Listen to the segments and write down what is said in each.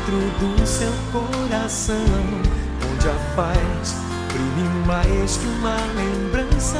dentro do seu coração, onde a paz brilhe mais que uma lembrança.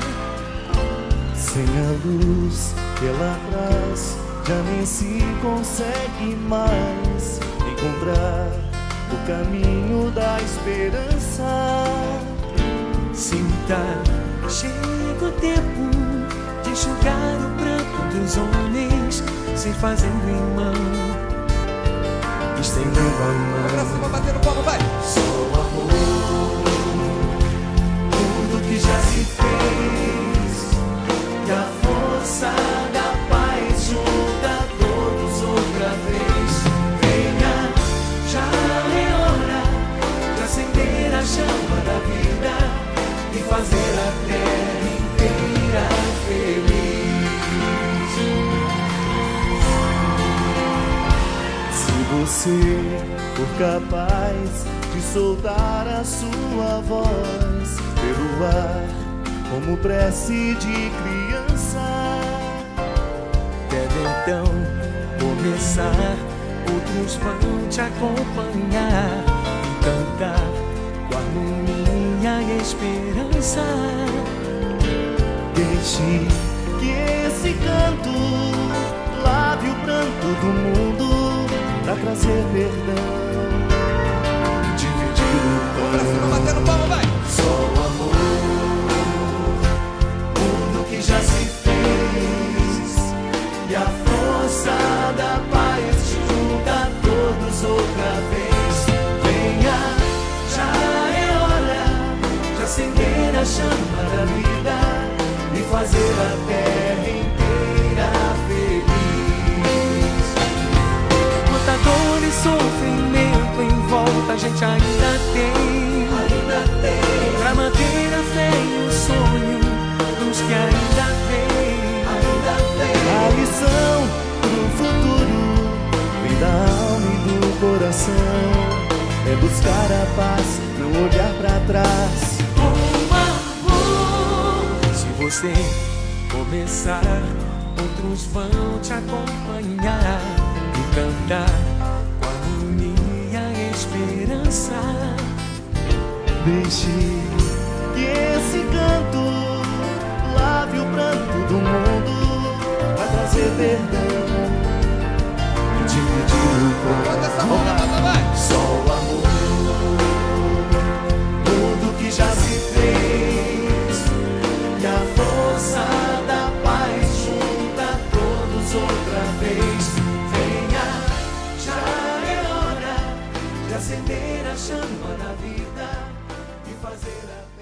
Sem a luz pela trás, já nem se consegue mais encontrar o caminho da esperança. Sinta, chega o tempo de enxugar o pranto dos homens, se fazendo irmão, estendendo a mão. Pra cima, batendo palma, vai! Só o amor, tudo que já se fez, e a força da paz junta todos outra vez. Venha, já é hora de acender a chama da vida e fazer a terra inteira feliz. Se você for capaz de soltar a sua voz pelo ar, como prece de criança, deve então começar, outros vão te acompanhar e cantar com harmonia e esperança. deixe que esse canto lave o pranto do mundo pra trazer perdão, dividir o Pra cima, pão. batendo palma, vai! Só o amor, tudo que já se fez, e a força da paz junta todos outra vez. Venha, já é hora de acender a chama da vida e fazer a terra inteira feliz. Quanta dor e sofrimento em volta a gente ainda tem, pra manter a fé e o sonho dos que ainda vêm. A lição pro futuro vem da alma e do coração, é buscar a paz, não olhar pra trás. Com amor, se você começar, outros vão te acompanhar e cantar com harmonia e esperança. Deixe que esse canto lave o pranto do mundo pra trazer perdão e dividir o pão. Bota essa mão na massa, vai! Só o amor, tudo que já se fez, e a força da paz junta todos outra vez. Venha, já é hora de acender a chama da vida e fazer a